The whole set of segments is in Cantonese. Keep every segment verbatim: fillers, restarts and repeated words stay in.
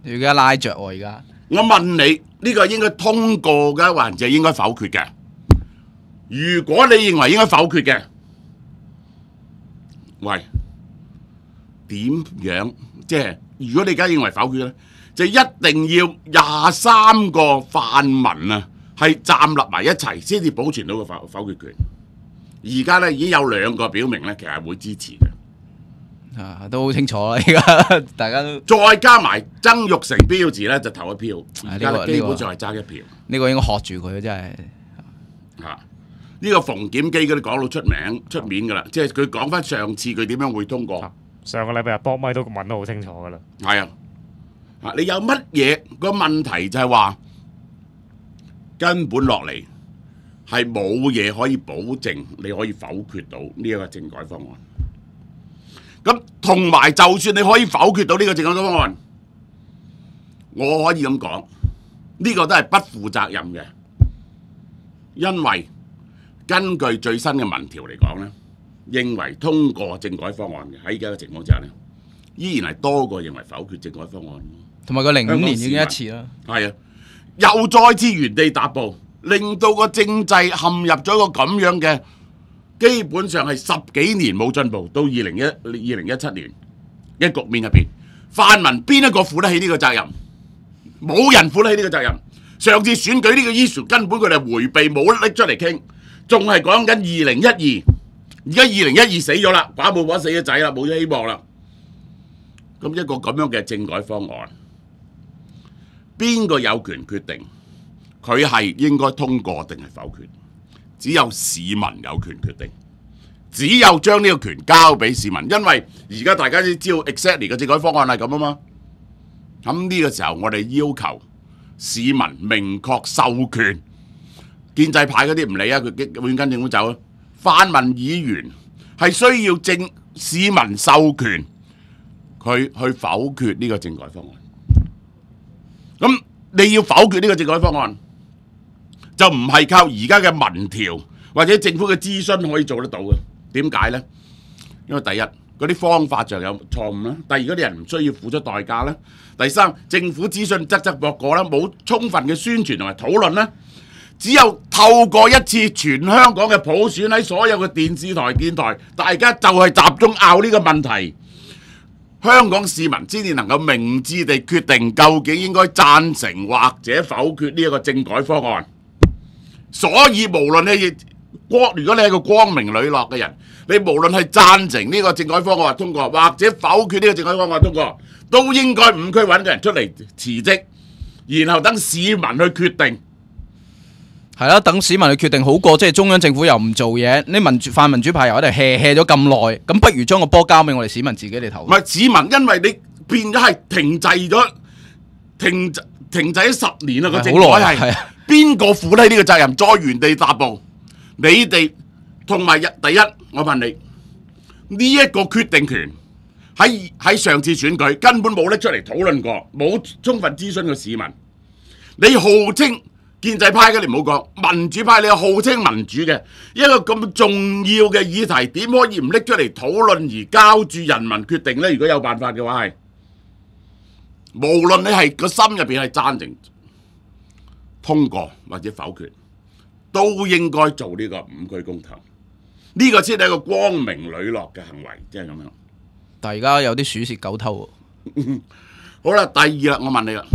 而家拉着喎，而家。 我問你，呢個應該通過嘅，還是應該否決嘅？如果你認為應該否決嘅，喂，點樣？即係如果你而家認為否決咧，就一定要廿三個泛民啊，係站立埋一齊先至保存到個否否決權。而家咧已經有兩個表明咧，其實係會支持嘅。 啊，都好清楚啦！而家大家都再加埋曾鈺成標誌咧，就投一票。而家呢個基本上係爭一票。 呢個應該學住佢真係。 嚇！呢個馮檢基嗰啲講到出名出面㗎啦，即係佢講翻上次佢點樣會通過。 上個禮拜日博咪都問得好清楚㗎啦。 係啊，啊你有乜嘢個問題就係話根本落嚟係冇嘢可以保證你可以否決到呢一個政改方案。咁同埋就算你可以否決到呢個政改方案，我可以咁講，呢個都係不負責任嘅，因為根據最新嘅民調嚟講咧，認為通過政改方案嘅喺而家嘅情況之下咧，依然係多過認為否決政改方案。 同埋佢零五年已經一次啦。 係啊，又再次原地踏步，令到個政制陷入咗一個咁樣嘅，基本上係十幾年冇進步，到二零一二零一七年嘅局面入邊，泛民邊一個負得起呢個責任？冇人負得起呢個責任。上次選舉呢個 issue 根本佢哋迴避，冇拎出嚟傾，仲係講緊二零一二。而家二零一二死咗啦，寡母婆死咗仔啦，冇咗希望啦。咁一個咁樣嘅政改方案，邊個有權決定佢係應該通過定係否決？只有市民有權決定，只有將呢個權交俾市民，因為而家大家都知道 exactly 嘅政改方案係咁啊嘛。咁呢個時候我哋要求市民明確授權，建制派嗰啲唔理啊，佢永遠跟政府走啊。泛民議員係需要政市民授權佢去否決呢個政改方案。咁你要否決呢個政改方案，就唔係靠而家嘅民調或者政府嘅諮詢可以做得到嘅。點解呢？因為第一，嗰啲方法上有錯誤啦；第二，嗰啲人唔需要付出代價啦；第三，政府諮詢側側膊過啦，冇充分嘅宣傳同埋討論啦。只有透過一次全香港嘅普選，喺所有嘅電視台、電台，大家就係集中拗呢個問題，香港市民先至能夠明智地決定究竟應該贊成或者否決呢一個政改方案。所以無論你光，如果你係個光明磊落嘅人，你無論係贊成呢個政改方案通過，或者否決呢個政改方案通過，都應該五區揾個人出嚟辭職，然後等市民去決定。 係啦，等市民去決定好過，即係中央政府又唔做嘢，你民主泛民主派又喺度 hea hea 咗咁耐，咁不如將個波交俾我哋市民自己嚟投。 唔係市民，因為你變咗係停滯咗，停停滯咗十年啦個政改係，邊個負得起呢個責任？再原地踏步，你哋同埋第一，我問你呢一個決定權喺喺上次選舉根本冇拎出嚟討論過，冇充分諮詢過市民，你號稱。建制派嘅你唔好講，民主派你係號稱民主嘅一個咁重要嘅議題，點可以唔拎出嚟討論而交住人民決定呢？如果有辦法嘅話係，無論你係個心入邊係贊成通過或者否決，都應該做呢個五區公投，呢、這個先係一個光明磊落嘅行為，即係咁樣。 但係而家有啲鼠竊狗偷喎。 好啦，第二啦，我問你啦。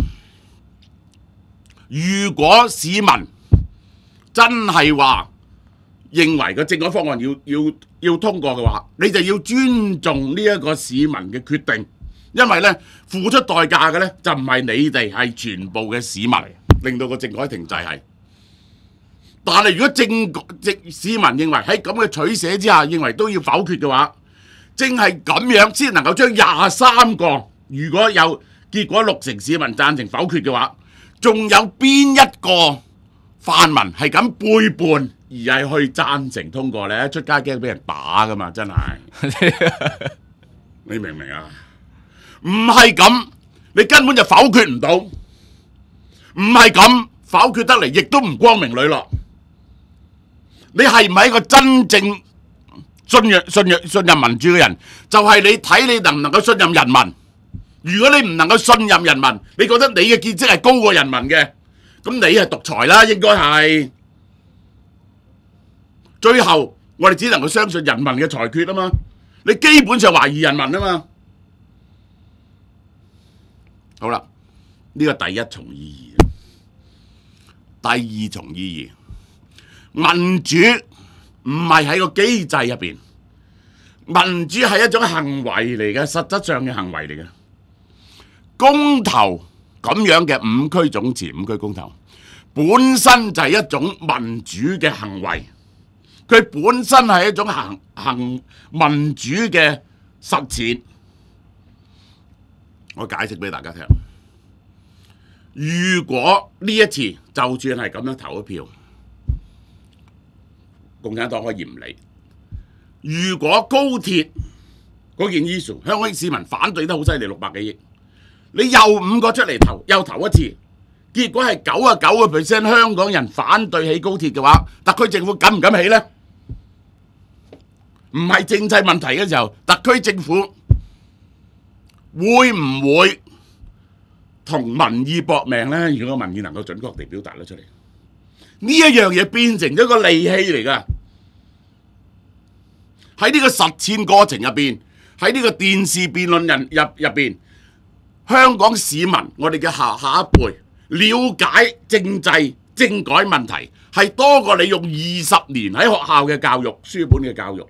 如果市民真係話認為個政改方案要要要通過嘅話，你就要尊重呢一個市民嘅決定，因為呢付出代價嘅呢就唔係你哋，係全部嘅市民，令到個政改停滯係。但係如果政政市民認為喺咁嘅取捨之下，認為都要否決嘅話，正係咁樣先能夠將廿三個，如果有結果六成市民贊成否決嘅話，仲有邊一個泛民係咁背叛而係去贊成通過呢？出街驚俾人打噶嘛，真係你明唔明啊？唔係咁，你根本就否決唔到，唔係咁否決得嚟，亦都唔光明磊落。你係唔係一個真正信任、信任、信任民主嘅人？就係你睇你能唔能夠信任人民。 如果你唔能夠信任人民，你覺得你嘅見識係高過人民嘅，咁你係獨裁啦，應該係。最後我哋只能夠相信人民嘅裁決啊嘛，你基本上懷疑人民啊嘛。好啦，呢個第一重意義。第二重意義，民主唔係喺個機制入邊，民主係一種行為嚟嘅，實質上嘅行為嚟嘅。公投咁樣嘅五區總辭、五區公投，本身就係一種民主嘅行為，佢本身係一種行行民主嘅實踐。我解釋俾大家聽。如果呢一次就算係咁樣投咗票，共產黨可以唔理。如果高鐵嗰件 issue， 香港市民反對得好犀利，六百幾億，你又五個出嚟投，又投一次，結果係九十九個 percent 香港人反對起高鐵嘅話，特區政府敢唔敢起呢？唔係政制問題嘅時候，特區政府會唔會同民意搏命呢？如果個民意能夠準確地表達得出嚟，呢一樣嘢變成咗個利器嚟㗎。喺呢個實踐過程入邊，喺呢個電視辯論人入入邊，香港市民我哋嘅下下一輩了解政制政改問題，係多過你用二十年喺學校嘅教育書本嘅教育，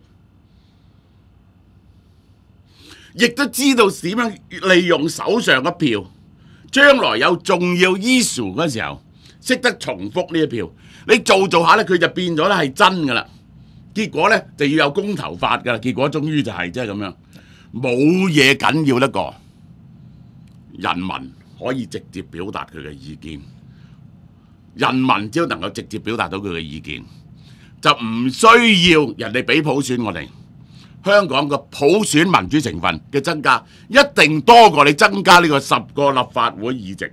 亦都知道點樣利用手上嘅票。將來有重要 issue 嗰時候，識得重複呢一票，你做做下咧，佢就變咗咧係真噶啦。結果咧就要有公投法噶啦。結果終於就係即係咁樣，冇嘢緊要得過人民可以直接表達佢嘅意見。人民只要能夠直接表達到佢嘅意見，就唔需要人哋俾普選我哋。香港個普選民主成分嘅增加，一定多過你增加呢個十個立法會議席。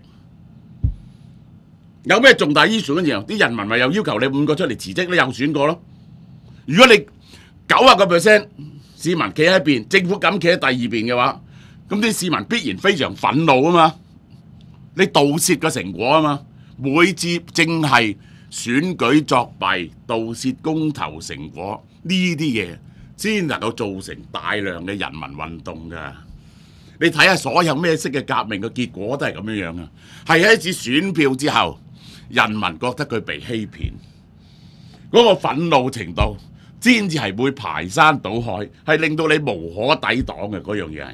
有咩重大 issue 嗰陣時候，啲人民咪又要求你五個出嚟辭職，你又選過咯。如果你九十個 percent 市民企喺一邊，政府咁企喺第二邊嘅話，咁啲市民必然非常憤怒啊嘛！你盜竊個成果啊嘛，每次正係選舉作弊、盜竊公投成果呢啲嘢，先能夠造成大量嘅人民運動㗎。你睇下所有咩式嘅革命嘅結果都係咁樣樣啊！係喺一次選票之後，人民覺得佢被欺騙，嗰個憤怒程度先至係會排山倒海，係令到你無可抵擋嘅嗰樣嘢。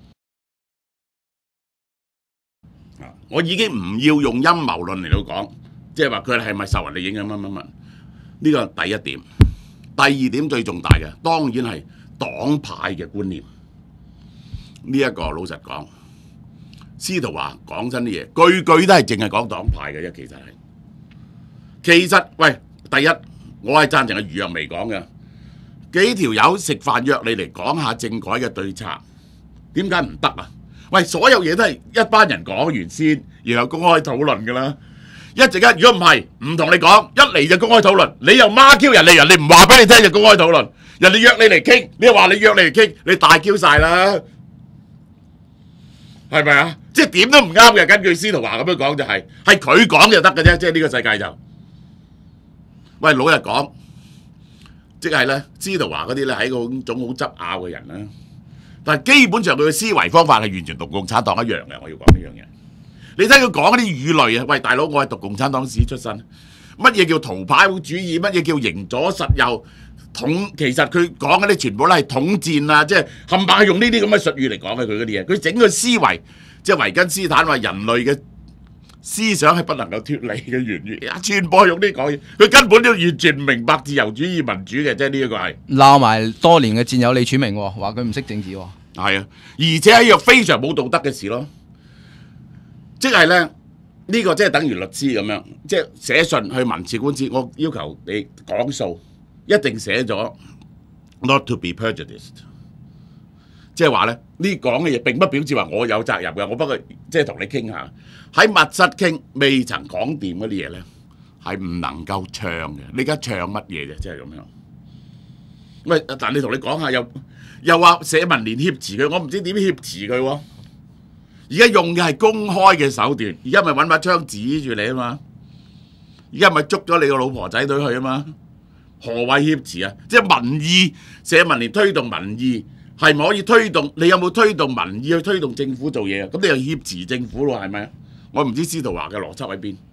我已經唔要用陰謀論嚟到講，即係話佢係咪受人哋影響乜乜乜？呢個第一點。第二點最重大嘅，當然係黨派嘅觀念。呢、這、一個老實講，司徒華講真啲嘢，句句都係淨係講黨派嘅啫。其實係，其實喂，第一我係贊成阿余若薇講嘅，幾條友食飯約你嚟講下政改嘅對策，點解唔得啊？喂，所有嘢都係一班人講完先，然後公開討論㗎啦。一陣間，如果唔係，唔同你講，一嚟就公開討論，你又孖 Q 人哋，人哋唔話俾你聽就公開討論，人哋約你嚟傾，你又話你約你嚟傾，你大 Q 晒啦，係咪啊？即係點都唔啱嘅。根據司徒華咁樣講就係，係佢講就得嘅啫。即係呢個世界就，喂，老實講，即係咧，司徒華嗰啲咧係一個種好執拗嘅人啦，但係基本上佢嘅思維方法係完全同共產黨一樣嘅。我要講呢樣嘢。你睇佢講嗰啲語類啊，喂，大佬，我係讀共產黨史出身，乜嘢叫圖牌主義，乜嘢叫營左實右統，其實佢講嗰啲全部都係統戰啊，即係冚唪唥用呢啲咁嘅術語嚟講嘅佢嗰啲嘢，佢整個思維即係維根斯坦話人類嘅思想係不能夠脫離嘅源於，全部用呢講嘢，佢根本都完全唔明白自由主義民主嘅，即係呢一個係鬧埋多年嘅戰友李柱銘話佢唔識政治喎， 係啊，而且係一樣非常冇道德嘅事咯。即係咧，呢、這個即係等於律師咁樣，即係寫信去民事官司，我要求你講數，一定寫咗 not to be prejudiced，即係話咧呢講嘅嘢並不表示話我有責任嘅，我不過即係同你傾下，喺密室傾未曾講掂嗰啲嘢咧，係唔能夠唱嘅。你而家唱乜嘢啫？即係咁樣。喂，但你同你講下又又話社民連挾持佢，我唔知點挾持佢喎。 而家用嘅係公開嘅手段，而家咪揾把槍指住你啊嘛！而家咪捉咗你個老婆仔女去啊嘛！何謂挾持啊？即係民意，社民連推動民意係咪可以推動？你有冇推動民意去推動政府做嘢啊？咁你又挾持政府咯，係咪啊？我唔知司徒華嘅邏輯喺邊。